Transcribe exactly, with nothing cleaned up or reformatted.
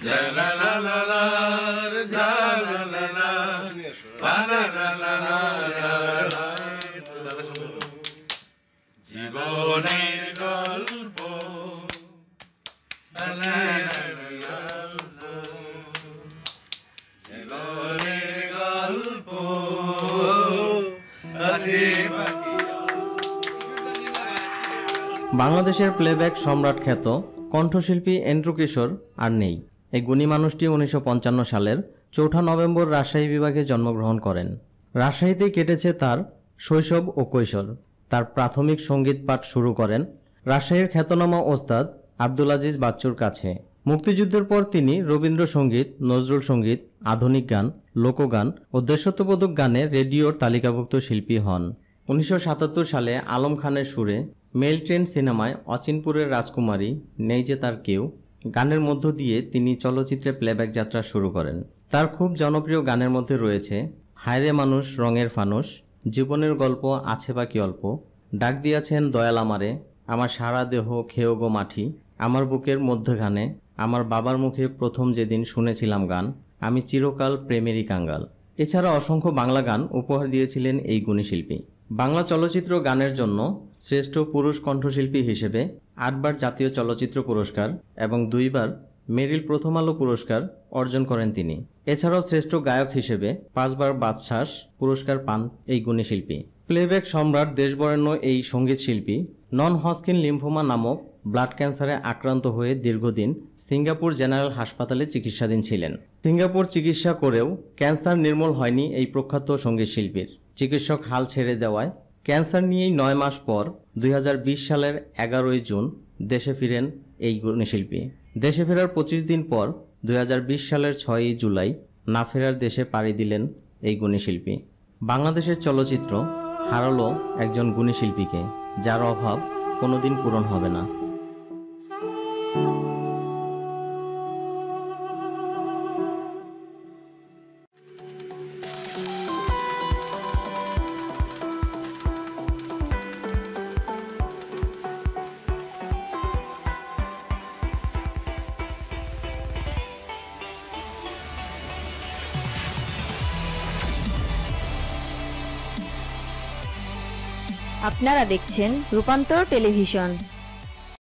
জীবনের গল্প জীবনের গল্প বাংলাদেশের প্লেব্যাক সম্রাট খ্যাত কণ্ঠশিল্পী এন্ড্রু কিশোর আর নেই। এই গুণী মানুষটি উনিশশো পঞ্চান্ন সালের চৌঠা নভেম্বর রাজশাহী বিভাগে জন্মগ্রহণ করেন। রাজশাহীতেই কেটেছে তার শৈশব ও কৈশোর। তার প্রাথমিক সঙ্গীত পাঠ শুরু করেন রাজশাহীর খ্যাতনামা ওস্তাদ আব্দুল আজিজ বাচ্চুর কাছে। মুক্তিযুদ্ধের পর তিনি রবীন্দ্রসঙ্গীত, নজরুল সঙ্গীত, আধুনিক গান, লোকগান ও দেশাত্মবোধক গানে রেডিওর তালিকাভুক্ত শিল্পী হন। উনিশশো সাতাত্তর সালে আলম খানের সুরে মেল ট্রেন সিনেমায় অচিনপুরের রাজকুমারী, নেই যে তার কেউ গানের মধ্য দিয়ে তিনি চলচ্চিত্রে প্লেব্যাক যাত্রা শুরু করেন। তার খুব জনপ্রিয় গানের মধ্যে রয়েছে হায়রে মানুষ, রঙের ফানুস, জীবনের গল্প, আছে বাকি অল্প, ডাক দিয়াছেন দয়াল আমারে, আমার সারা দেহ খেও গো মাটি, আমার বুকের মধ্যখানে, আমার বাবার মুখে প্রথম যেদিন শুনেছিলাম গান, আমি চিরকাল প্রেমেরই কাঙ্গাল। এছাড়া অসংখ্য বাংলা গান উপহার দিয়েছিলেন এই গুণী শিল্পী। বাংলা চলচ্চিত্র গানের জন্য শ্রেষ্ঠ পুরুষ কণ্ঠশিল্পী হিসেবে আটবার জাতীয় চলচ্চিত্র পুরস্কার এবং দুইবার মেরিল প্রথম আলো পুরস্কার অর্জন করেন তিনি। এছাড়াও শ্রেষ্ঠ গায়ক হিসেবে পাঁচবার বাদশাস পুরস্কার পান এই গুণী শিল্পী। প্লেব্যাক সম্রাট দেশবরেণ্য এই সঙ্গীত শিল্পী নন হজকিন লিম্ফোমা নামক ব্লাড ক্যান্সারে আক্রান্ত হয়ে দীর্ঘদিন সিঙ্গাপুর জেনারেল হাসপাতালে চিকিৎসাধীন ছিলেন। সিঙ্গাপুর চিকিৎসা করেও ক্যান্সার নির্মূল হয়নি এই প্রখ্যাত সঙ্গীত শিল্পীর। চিকিৎসক হাল ছেড়ে দেওয়ায় ক্যান্সার নিয়েই নয় মাস পর দুই হাজার বিশ সালের এগারোই জুন দেশে ফিরেন এই গুণী শিল্পী। দেশে ফেরার পঁচিশ দিন পর দুই হাজার বিশ সালের ছয়ই জুলাই না ফেরার দেশে পাড়ি দিলেন এই গুণী শিল্পী। বাংলাদেশের চলচ্চিত্র হারালো একজন গুণী শিল্পীকে, যার অভাব কোনোদিন পূরণ হবে না। আপনারা দেখছেন রূপান্তর টেলিভিশন।